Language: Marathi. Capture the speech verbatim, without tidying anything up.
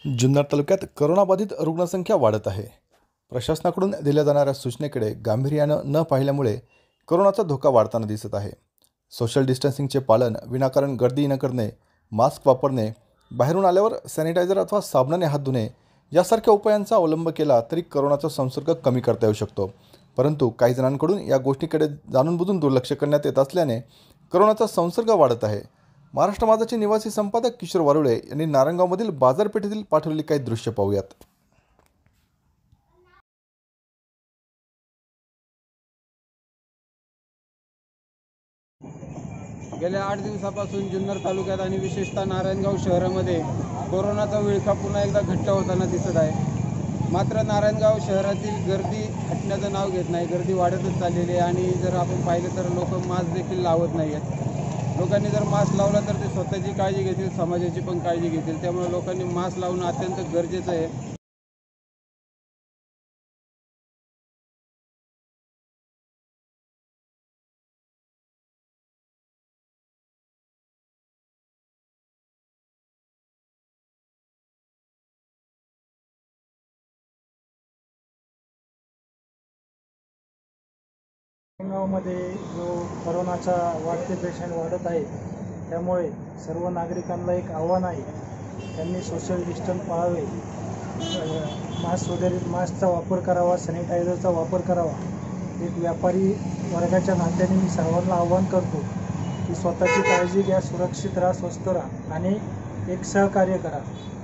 जुन्नर तालुक्यात करोनाबाधित रुग्णसंख्या वाढत आहे. प्रशासनाकडून दिल्या जाणाऱ्या सूचनेकडे गांभीर्यानं न पाहिल्यामुळे करोनाचा धोका वाढताना दिसत आहे. सोशल डिस्टन्सिंगचे पालन, विनाकारण गर्दी न करणे, मास्क वापरणे, बाहेरून आल्यावर सॅनिटायझर अथवा साबणाने हात धुणे यासारख्या उपायांचा अवलंब केला तरी करोनाचा संसर्ग कमी करता येऊ शकतो. परंतु काही जणांकडून या गोष्टीकडे जाणूनबुजून दुर्लक्ष करण्यात येत असल्याने करोनाचा संसर्ग वाढत आहे. महाराष्ट्र माझाचे निवासी संपादक किशोर वारुळे यांनी नारायणगावमधील बाजारपेठेतील पाठवलेली काही दृश्य पाहूयात. गेल्या आठ दिवसापासून जुन्नर तालुक्यात आणि विशेषतः नारायणगाव शहरामध्ये कोरोनाचा विळखा पुन्हा एकदा घट्ट होताना दिसत आहे. मात्र नारायणगाव शहरातील गर्दी हटण्याचं नाव घेत नाही. गर्दी वाढतच चाललेली आहे आणि जर आपण पाहिलं तर लोक मास्क देखील लावत नाही आहेत. लोकांनी जर मास्क लावला तर ते स्वतःची काळजी घेतील, समाजाची पण काळजी घेतील. त्यामुळे लोकांनी मास्क लावणं अत्यंत गरजेचं आहे. नारायणगावमध्ये जो करोनाचा वाढते पेशंट वाढत आहे, त्यामुळे सर्व नागरिकांना एक आव्हान आहे. त्यांनी सोशल डिस्टन्स पाळावे, मास्क वगैरे मास्कचा वापर करावा, सॅनिटायझरचा वापर करावा. एक व्यापारी वर्गाच्या नात्याने मी सर्वांना आव्हान करतो की स्वतःची काळजी घ्या, सुरक्षित राहा, स्वस्थ राहा आणि एक सहकार्य करा.